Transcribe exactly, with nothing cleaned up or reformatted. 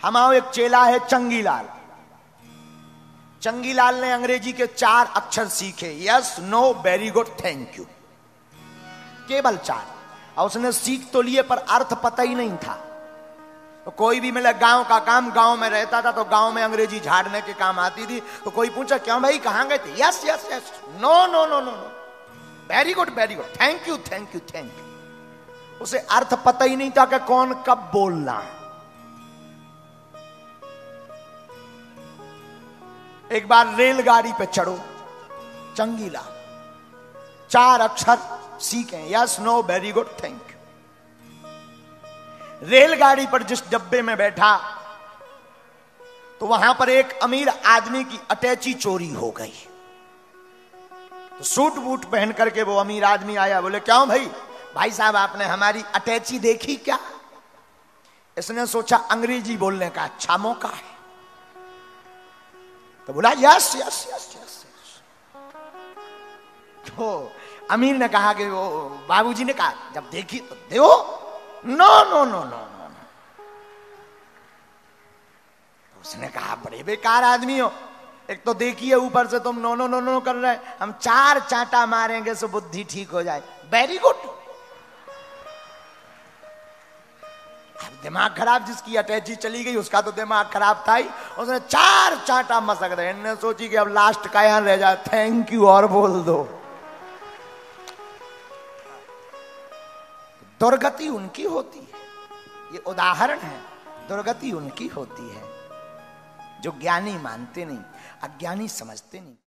हमारा एक चेला है चंगीलाल। चंगीलाल ने अंग्रेजी के चार अक्षर सीखे, yes no very good thank you, केवल चार। और उसने सीख तो लिए पर अर्थ पता ही नहीं था। तो कोई भी मिले, गांव का काम, गांव में रहता था तो गांव में अंग्रेजी झाड़ने के काम आती थी। तो कोई पूछा क्यों भाई कहां गए थे, yes yes yes, no no no no no, very good very good, thank you thank you thank you. उसे अर्थ पता ही नहीं था कि कौन कब बोलना। एक बार रेलगाड़ी पे चढ़ो, चंगीलाल चार अक्षर सीखे, yes no very good thank you. रेलगाड़ी पर जिस डब्बे में बैठा तो वहां पर एक अमीर आदमी की अटैची चोरी हो गई। तो सूट बूट पहन करके वो अमीर आदमी आया, बोले क्यों भाई, भाई साहब आपने हमारी अटैची देखी क्या? इसने सोचा अंग्रेजी बोलने का अच्छा मौका है, तो बोला यस यस यस यस। तो अमीर ने कहा कि वो बाबूजी ने कहा जब देखी तो दो, no no no no no. उसने कहा बड़े बेकार आदमी हो, एक तो देखिए ऊपर से तुम नो नो नो नो कर रहे, हम चार चांटा मारेंगे सो बुद्धि ठीक हो जाए, वेरी गुड। अब दिमाग खराब, जिसकी अटैची चली गई उसका तो दिमाग खराब था ही, उसने चार चांटा मसक रहे। इन्होंने सोची कि अब लास्ट का यहां रह जाए, थैंक यू और बोल दो। दुर्गति उनकी होती है, ये उदाहरण है, दुर्गति उनकी होती है जो ज्ञानी मानते नहीं, अज्ञानी समझते नहीं।